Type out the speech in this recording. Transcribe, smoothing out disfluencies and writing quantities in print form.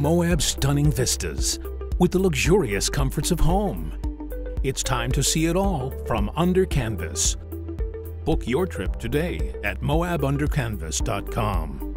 Moab's stunning vistas with the luxurious comforts of home. It's time to see it all from under canvas. Book your trip today at moabundercanvas.com.